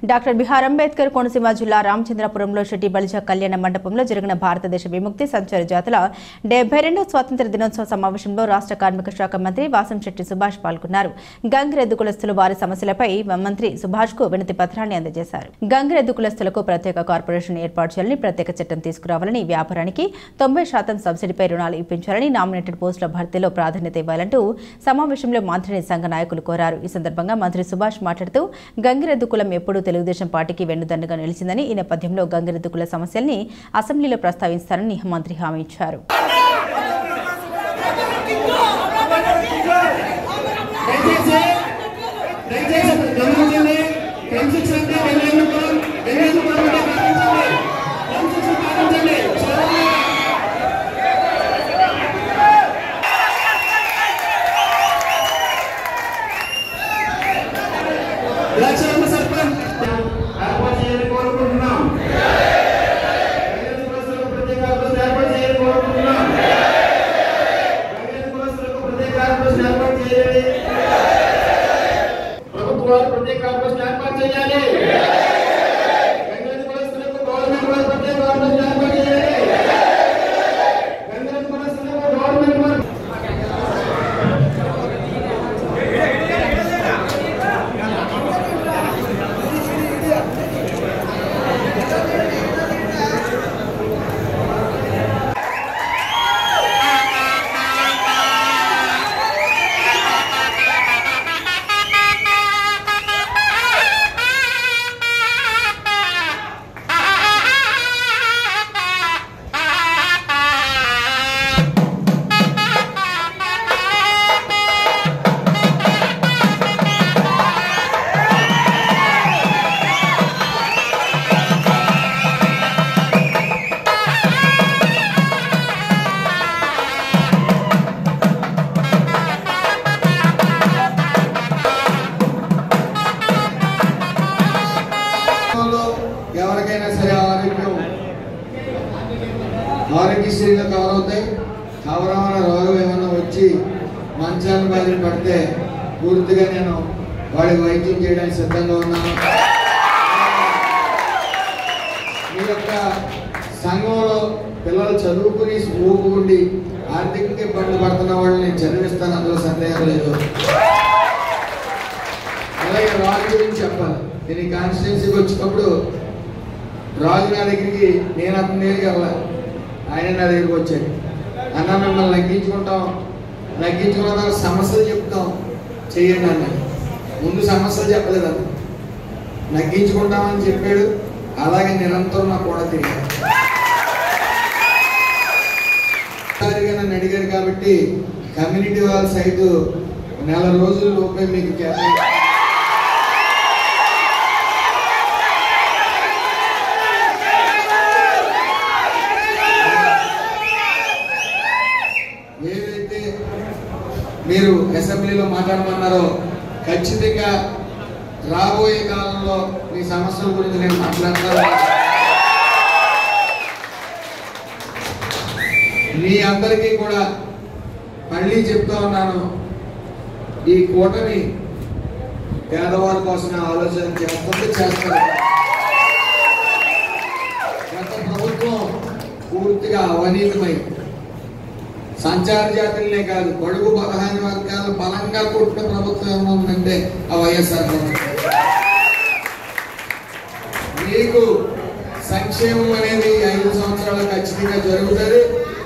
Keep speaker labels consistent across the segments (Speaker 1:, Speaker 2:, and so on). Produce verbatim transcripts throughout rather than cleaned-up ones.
Speaker 1: Doctor BR Ambedkar Konaseema జిల్లా రామచంద్రపురంలో శెట్టి బలిజ కళ్యాణ మండపంలో జరిగిన భారతదేశ విముక్తి సంచార జాతర డెబ్బై రెండవ స్వాతంత్ర్య దినోత్సవ సమావేశంలో రాష్ట్ర కార్మిక శాఖ మంత్రి వాసంశెట్టి సుభాష్ పాల్గొన్నారు. గంగిరెద్దు కులస్తులు వారి సమస్యలపై మంత్రి సుభాష్ కు వినతి పత్రాన్ని అందజేశారు. గంగిరెద్దు కులస్తులకు ప్రత్యేక కార్పొరేషన్ ఏర్పాటు చేయాలని, ప్రత్యేక చట్టం తీసుకురావాలని, వ్యాపారానికి తొంభై శాతం సబ్సిడీపై రుణాలు ఇప్పించాలని, నామినేటెడ్ పోస్టుల భర్తీలో ప్రాధాన్యత ఇవ్వాలంటూ సమావేశంలో మంత్రిని సంఘ నాయకులు కోరారు. ఈ సందర్భంగా మంత్రి సుభాష్ మాట్లాడుతూ గంగిరెద్దు కులం ఎప్పుడూ తెలుగుదేశం పార్టీకి వెన్నుదన్నుగా నిలిచిందని, ఈ నేపథ్యంలో గంగిరెద్దు కుల సమస్యల్ని అసెంబ్లీలో ప్రస్తావిస్తారని మంత్రి హామీ ఇచ్చారు.
Speaker 2: ఎవరికైనా సరే ఆరోగ్యం ఆరోగ్యశ్రీలో కవర్ అవుతాయి. కవరమైన రోగం ఏమన్నా వచ్చి మంచాన్ని బాధలు పడితే పూర్తిగా నేను వాడికి వైద్యం చేయడానికి సిద్ధంగా ఉన్నాను. మీ యొక్క సంఘంలో పిల్లలు చదువుకుని ఊపు ఉండి ఆర్థికంగా ఇబ్బంది పడుతున్న వాళ్ళని నేను చదివిస్తాను, అందులో సందేహం లేదు. అలాగే రాజు గురించి చెప్పాలి. నేను ఈ కాన్స్టిట్యున్సీకి వచ్చినప్పుడు రాజు నా దగ్గరికి నేను అతని దగ్గరికి వెళ్ళాలి, ఆయన నా దగ్గరికి వచ్చాడు. అన్న మిమ్మల్ని లగ్గించుకుంటాం, లగ్గించుకున్న తర్వాత సమస్యలు చెప్తాం చెయ్యండి అన్న. ముందు సమస్యలు చెప్పలేదు అన్న, లగ్గించుకుంటామని చెప్పాడు. అలాగే నిరంతరం నాకు కూడా తిరిగాడు. నన్ను అడిగారు కాబట్టి కమ్యూనిటీ వాళ్ళ సైటు నెల రోజుల లోపే మీకు ఏదైతే మీరు అసెంబ్లీలో మాట్లాడమన్నారో ఖచ్చితంగా రాబోయే కాలంలో మీ సమస్యల గురించి నేను మాట్లాడతాను. మీ అందరికీ కూడా మళ్ళీ చెప్తా ఉన్నాను, ఈ కూటమి పేదవారి కోసం ఆలోచన చేస్తుంది, చేస్తారు. గత ప్రభుత్వం పూర్తిగా అవినీతిమై సంచార జాతులనే కాదు, బడుగు బలహీన వర్గాలు బలంగా కొట్టిన ప్రభుత్వం ఏమన్నా ఉందంటే ఆ వైఎస్ఆర్ ప్రభుత్వం. మీకు సంక్షేమం అనేది ఐదు సంవత్సరాలు ఖచ్చితంగా జరుగుతుంది.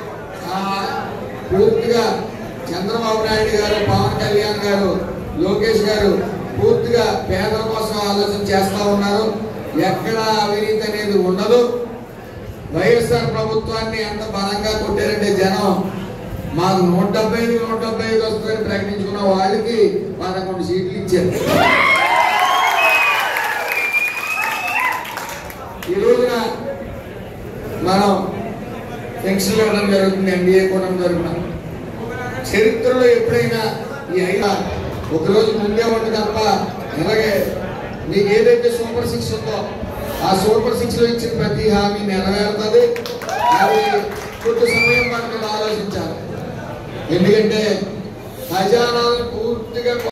Speaker 2: పూర్తిగా చంద్రబాబు నాయుడు గారు, పవన్ కళ్యాణ్ గారు, లోకేష్ గారు పూర్తిగా పేదల కోసం ఆలోచన చేస్తూ ఉన్నారు. ఎక్కడ అవినీతి అనేది ఉండదు. వైఎస్ఆర్ ప్రభుత్వాన్ని ఎంత బలంగా కొట్టారంటే జనం మాకు నూట డెబ్బై ఐదు నూట డెబ్బై ఐదు వస్తుందని ప్రకటించుకున్న వాళ్ళకి పదకొండు సీట్లు ఇచ్చారు. ఈ రోజున మనం పెన్షన్లు ఇవ్వడం జరుగుతుంది, ఎన్డీఏ కూడా జరుగుతుంది. చరిత్రలో ఎప్పుడైనా ఈ ఐదు ఒకరోజు ముందే ఉండి తప్ప, అలాగే మీకు ఏదైతే సూపర్ సిక్స్ ఉందో ఆ సూపర్ సిక్స్ లో ఇచ్చిన ప్రతి హామీ నెరవేరుతుంది. అది కొంత సమయం పడుతుంది, ఆలోచించాలి. ఎందుకంటే ఖజానాలను పూర్తిగా